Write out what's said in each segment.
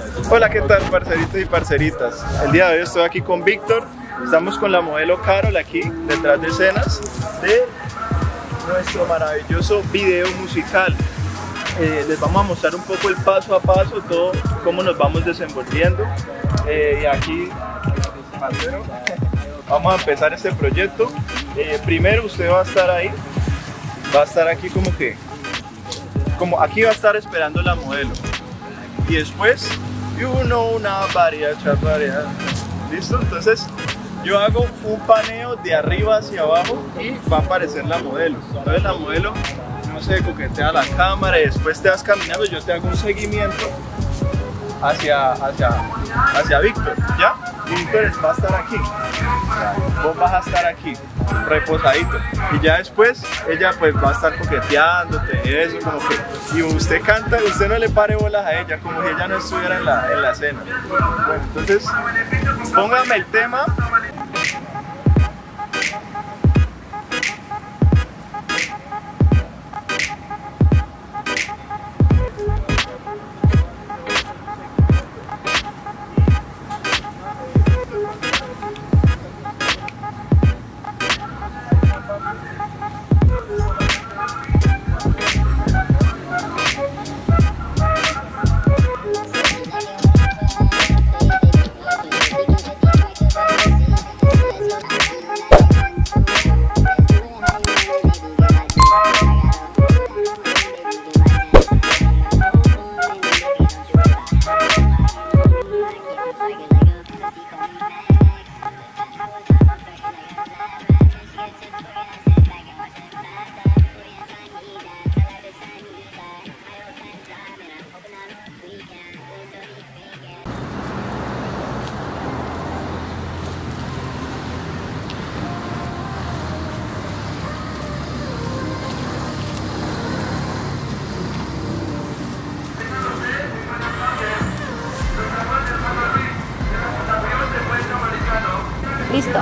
Hola, ¿qué tal, parceritos y parceritas? El día de hoy estoy aquí con Víctor. Estamos con la modelo Carol aquí, detrás de escenas de nuestro maravilloso video musical. Les vamos a mostrar un poco el paso a paso, todo cómo nos vamos desenvolviendo. Y aquí, vamos a empezar este proyecto. Primero usted va a estar ahí, va a estar aquí como aquí va a estar esperando la modelo. Y después, una variedad. ¿Listo? Entonces, yo hago un paneo de arriba hacia abajo y va a aparecer la modelo. Entonces la modelo, no sé, coquetea la cámara y después te vas caminando, yo te hago un seguimiento hacia Víctor, ¿ya? Y Víctor va a estar aquí, vos vas a estar aquí, reposadito. Y ya después ella pues va a estar coqueteándote, eso como que... Y usted canta, usted no le pare bolas a ella, como si ella no estuviera en la escena. Bueno, entonces, póngame el tema. Listo.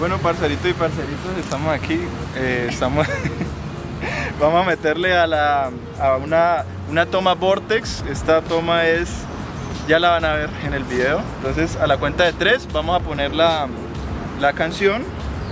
Bueno, parceritos y parceritos, estamos aquí, estamos vamos a meterle a una toma Vortex. Esta toma ya la van a ver en el video. Entonces a la cuenta de 3 vamos a poner la canción.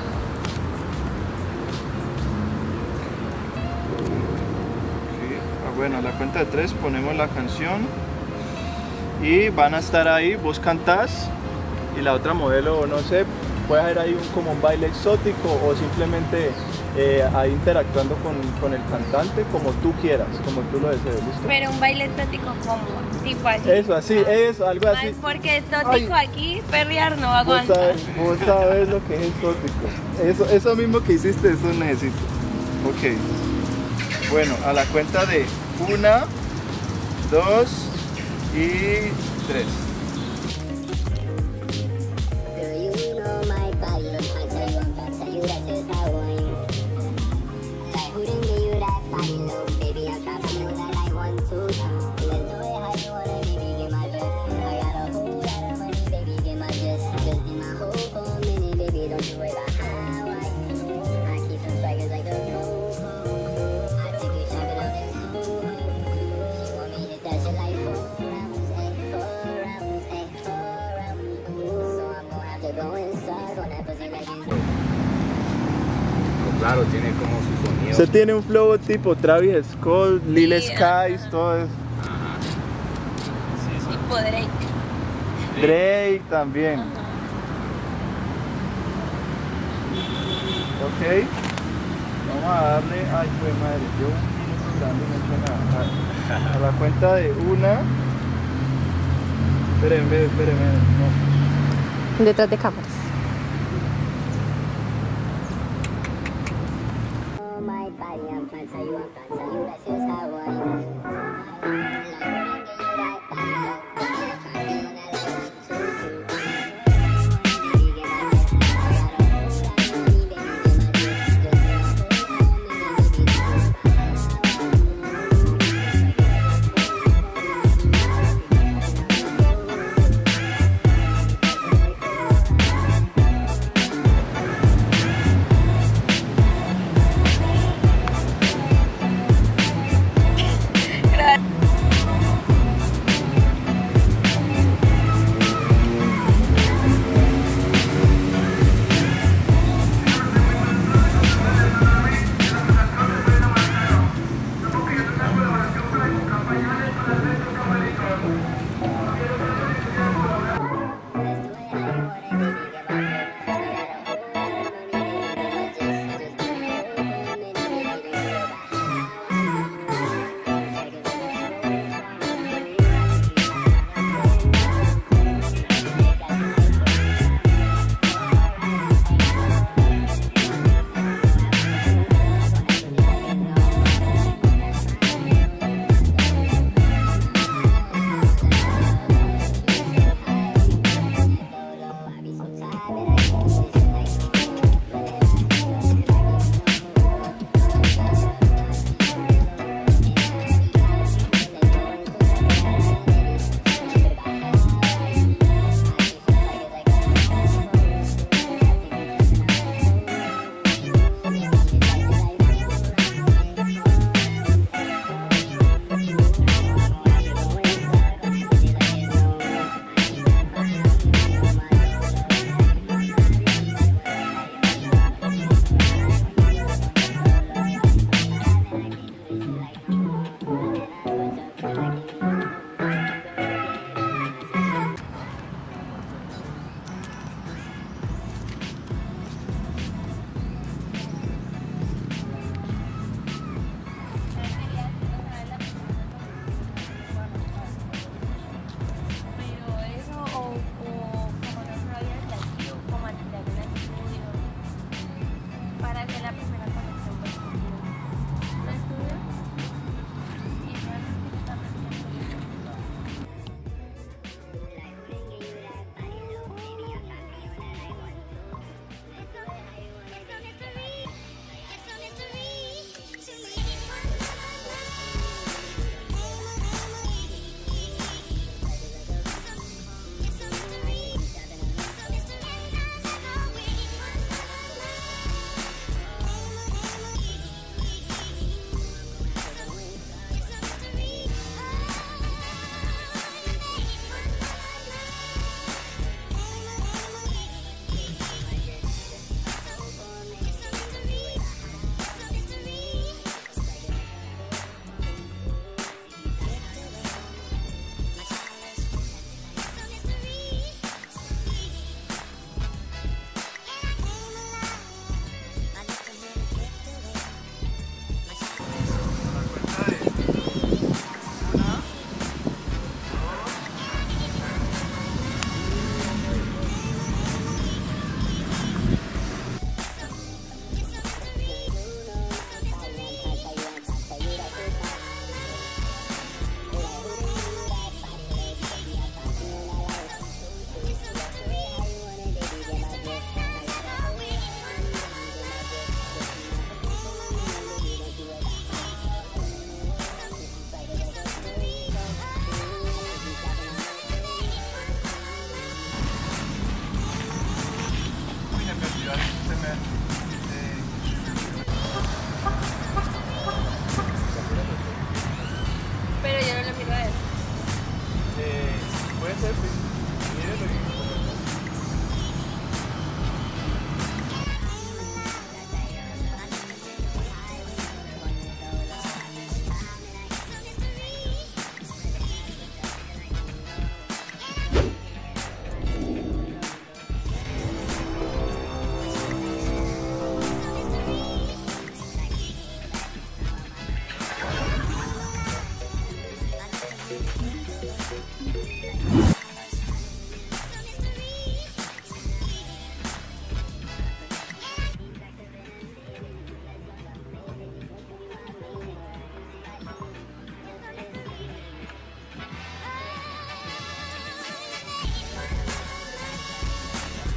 Bueno, a la cuenta de 3 ponemos la canción y van a estar ahí, vos cantás y la otra modelo, no sé, puede haber ahí como un baile exótico o simplemente ahí interactuando con el cantante como tú quieras, como tú lo desees, ¿listo? Pero un baile exótico como, tipo así. Eso, así, eso, algo así. Ay, porque exótico aquí, perrear no aguanta. Vos sabes lo que es exótico. Eso mismo que hiciste, eso necesito. Ok. Bueno, a la cuenta de 1, 2 y 3. Claro, tiene como su sonido. Se tiene un flow tipo Travis Scott, Lil Skies, todo eso. Ajá. Sí, sí. Tipo Drake. Drake también. Ok. Vamos a darle. Ay, pues madre, yo un minuto grande no he hecho nada. A la cuenta de 1. Espérenme. No. Detrás de cámaras.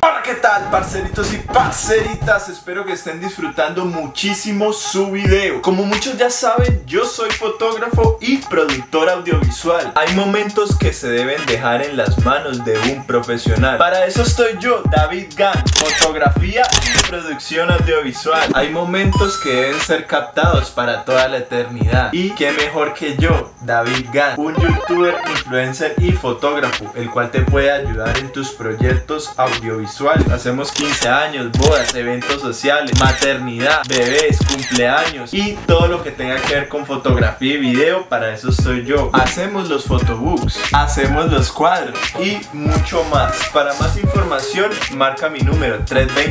Hola, ¿qué tal, parceritos y parceritas? Espero que estén disfrutando muchísimo su video. Como muchos ya saben, yo soy fotógrafo y productor audiovisual. Hay momentos que se deben dejar en las manos de un profesional. Para eso estoy yo, David Gan, fotografía y producción audiovisual. Hay momentos que deben ser captados para toda la eternidad. Y qué mejor que yo, David Gan, un youtuber, influencer y fotógrafo, el cual te puede ayudar en tus proyectos audiovisuales. Hacemos 15 años, bodas, eventos sociales, maternidad, bebés, cumpleaños y todo lo que tenga que ver con fotografía y video. Para eso estoy yo. Hacemos los photobooks, hacemos los cuadros y mucho más. Para más información marca mi número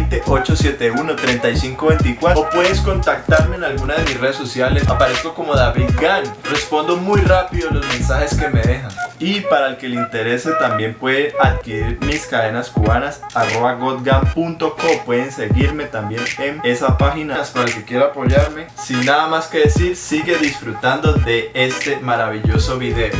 320-871-3524 o puedes contactarme en alguna de mis redes sociales. Aparezco como David Gan. Respondo muy rápido los mensajes que me dejan. Y para el que le interese también puede adquirir mis cadenas cubanas @godgan.co. Pueden seguirme también en esa página para el que quiera apoyarme. Sin nada más que decir, sigue disfrutando de este maravilloso video.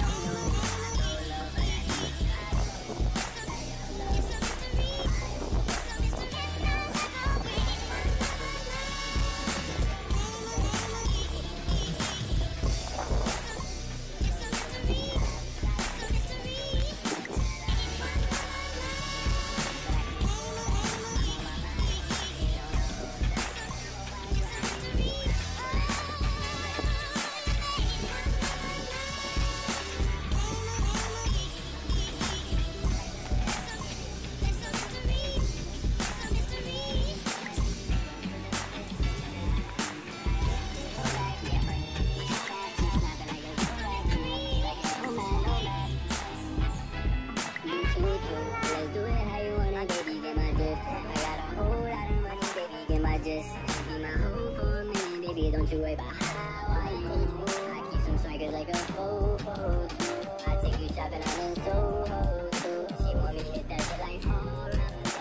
Don't you worry about how I live. I keep some swagger like a fofo. I take you shopping out in Soho. She want me to hit that shit like forum,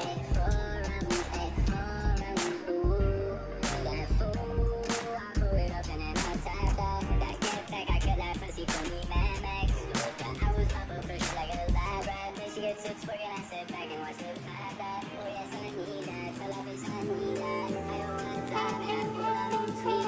ooh. That fool, I pull it up and then I tap that. That get back, I cut that pussy for me, Mad Max. I was pop up fresh like a lab rat. Then she gets to twerking, I sit back and watch her clap that. Oh yes, I need that. Fell off his I need that. I don't wanna die, man. I feel like I'm tweaking.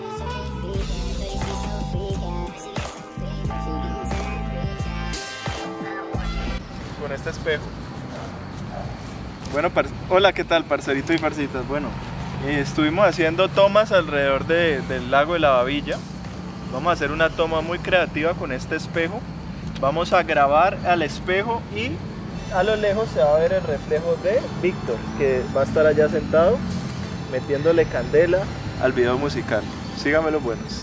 Con este espejo. Bueno, hola, ¿qué tal, parcerito y parcitas? Bueno, estuvimos haciendo tomas alrededor del lago de la Babilla. Vamos a hacer una toma muy creativa con este espejo. Vamos a grabar al espejo y a lo lejos se va a ver el reflejo de Víctor, que va a estar allá sentado metiéndole candela al video musical. Síganme los buenos.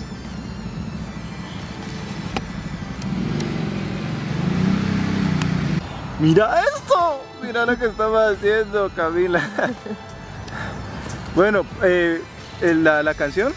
¡Mira esto! ¡Mira lo que estamos haciendo, Camila! Bueno, la canción.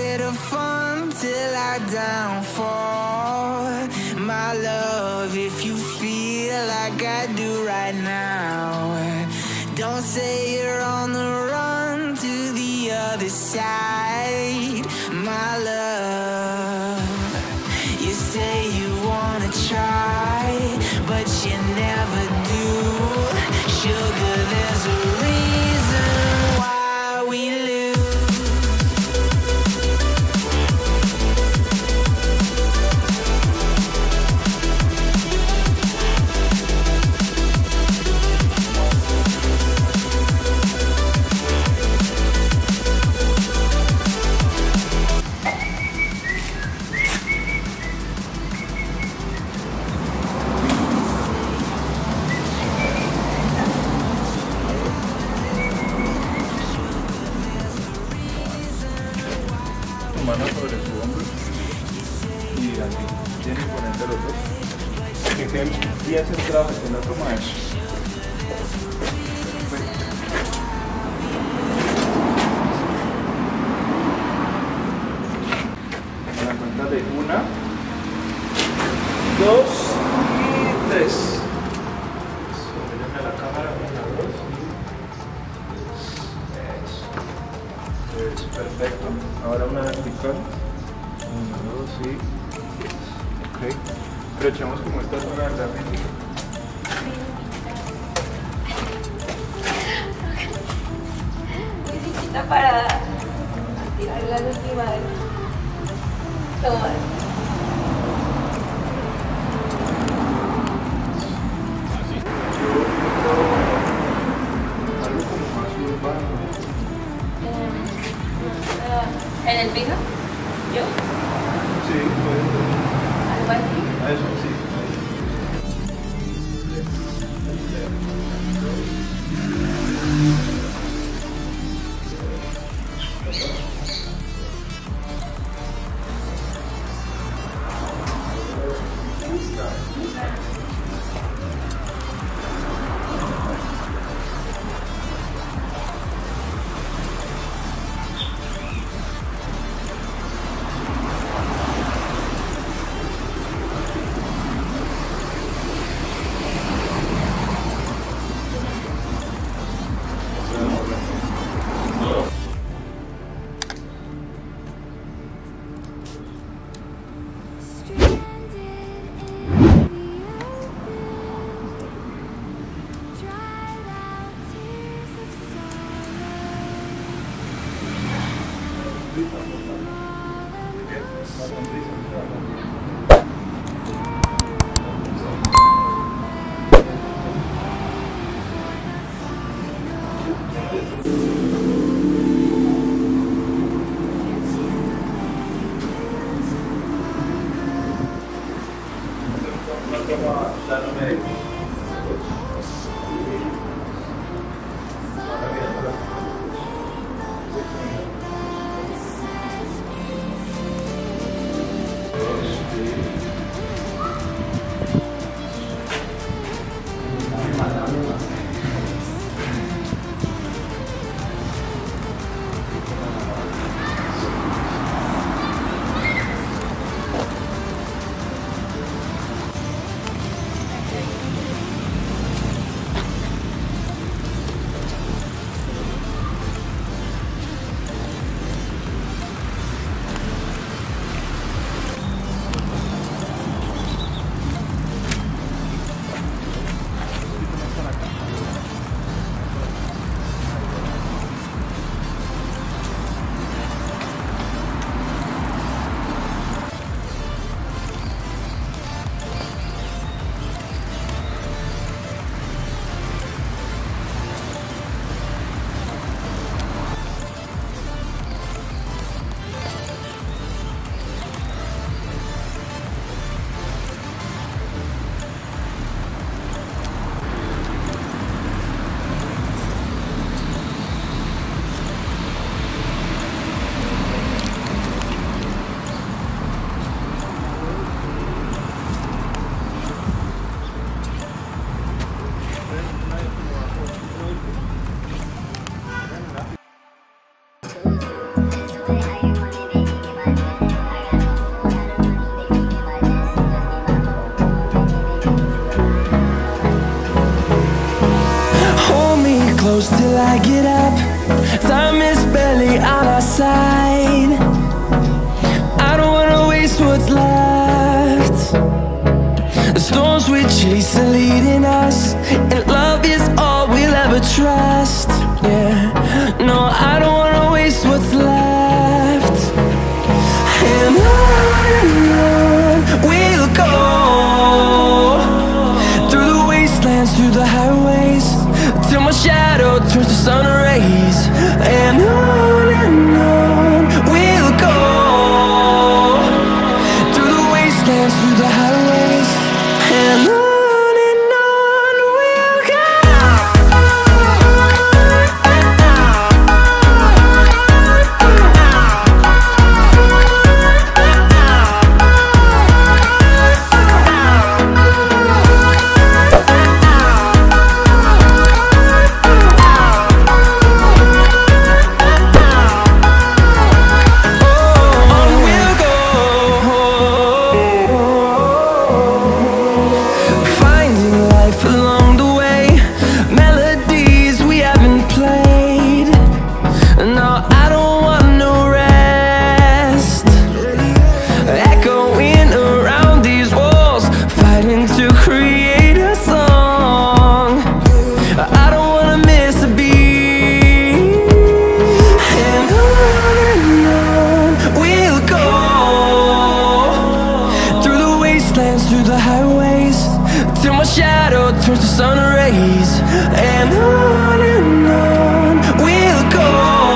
bit of fun till our downfall. My love, if you feel like I do right now, don't say you're on the run to the other side. My love, you say you wanna try, but you never do. Sugar, there's a reason why we lose. Tu mano sobre su hombro y así, bien imponente los dos. Que queden bien centrados en la toma de eso. A la cuenta de 1, 2 y 3. Mírame a la cámara, 1, 2. Eso. Perfecto. Ahora una vertical. 1, 2 y 3. Ok. Pero echamos como esta zona de la mente. Necesita para tirar la última vez. Toma. Algo como más urbano. ¿En el piso? ¿Yo? Sí, puede ser. ¿Algo así? A eso, sí. I get up, time is barely on our side. I don't wanna waste what's left. The storms we chase are leading us, and love is all we'll ever trust. Yeah, no, I don't wanna waste what's left. And on we'll go, through the wastelands, through the highways, till my shadow turns to sun rays. And on we'll go, through the wastelands, through the highways, and on we'll go. Through the highways, till my shadow turns to sun rays. And on we'll go,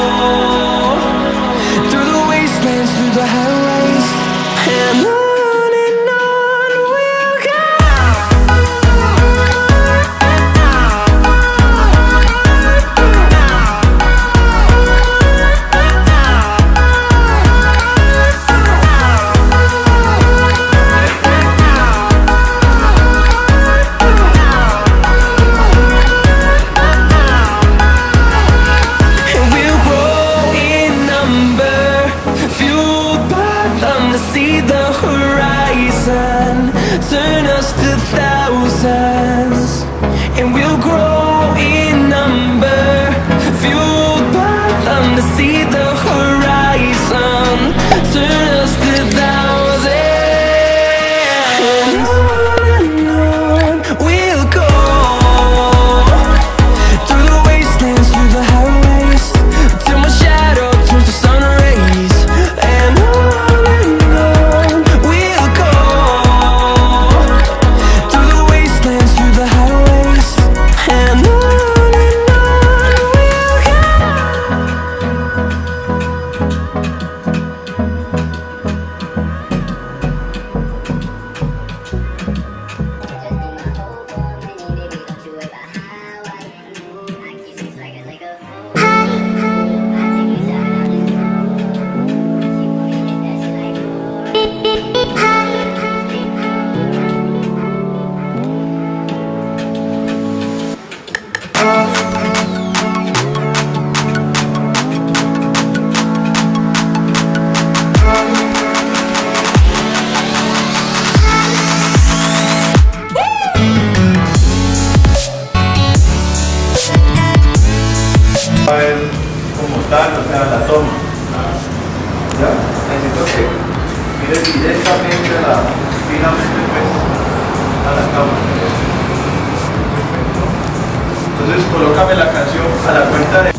through the wastelands, through the highways, and on we'll go. See the horizon, turn us to thousands, and we'll grow in number, fueled by them to see the horizon, turn us to thousands, and on we'll go, through the wastelands, through the highways, till my shadow turns to sun rays. And como tal, o sea, la toma. ¿Ya? Necesito que mires directamente fijamente pues, a la cámara. Entonces colócame la canción a la cuenta de